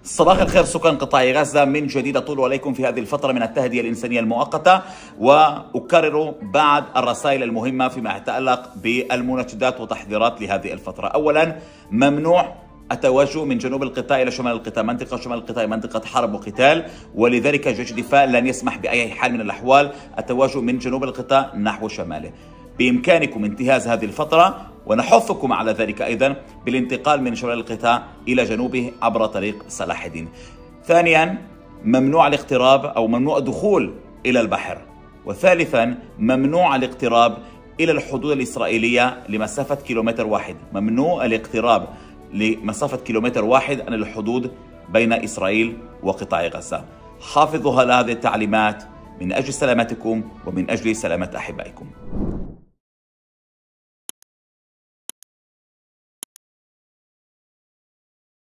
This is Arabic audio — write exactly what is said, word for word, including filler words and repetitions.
صباح الخير سكان قطاع غزة، من جديد أطل عليكم في هذه الفترة من التهدئة الإنسانية المؤقتة، وأكرر بعض الرسائل المهمة فيما يتعلق بالمناشدات وتحذيرات لهذه الفترة. أولا، ممنوع التوجه من جنوب القطاع إلى شمال القطاع. منطقة شمال القطاع منطقة حرب وقتال، ولذلك جيش الدفاع لن يسمح بأي حال من الأحوال التوجه من جنوب القطاع نحو شماله. بإمكانكم انتهاز هذه الفترة، ونحثكم على ذلك أيضا بالانتقال من شمال القطاع إلى جنوبه عبر طريق صلاح الدين. ثانيا، ممنوع الاقتراب أو ممنوع الدخول إلى البحر. وثالثا، ممنوع الاقتراب إلى الحدود الإسرائيلية لمسافة كيلومتر واحد. ممنوع الاقتراب لمسافة كيلومتر واحد عن الحدود بين إسرائيل وقطاع غزة. حافظوا على هذه التعليمات من أجل سلامتكم ومن أجل سلامة أحبائكم.